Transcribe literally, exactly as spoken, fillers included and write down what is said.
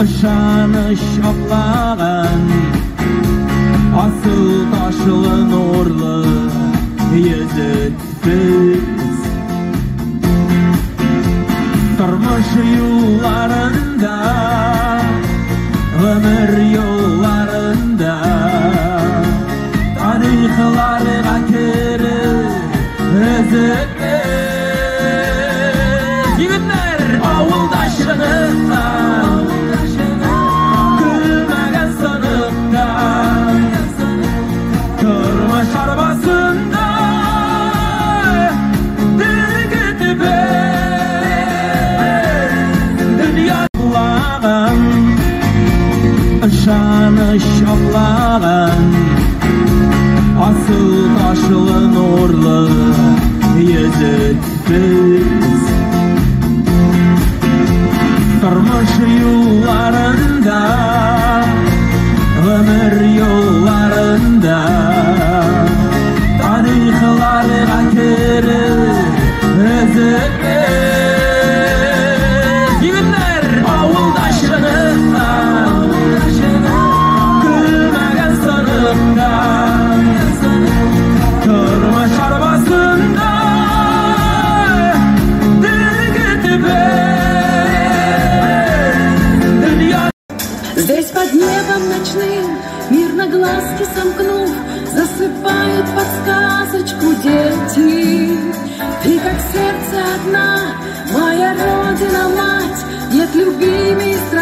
Ышаныш аплаған асыл ташлы нурлы езетпіз. Тормыш юлларында, өмір юлларында тарихларга кирип өзөкпүз. Жигиттер, ауылдашылыкта күлмөгөн сыныкта, турмуш арбасында ышаныш аплаған асыл ташлы нурлы езетпіз. Тормыш юлларында, өмір юлларында тарихларга кирип өзөкпүз. Жигиттер, ауылдашылыкта күлмөгөн сыныкта, турмуш арбасында Здесь под небом ночным, мирно глазки сомкнув, засыпают под сказочку дети. Ты как сердце одна, моя родина, мать, нет любимей.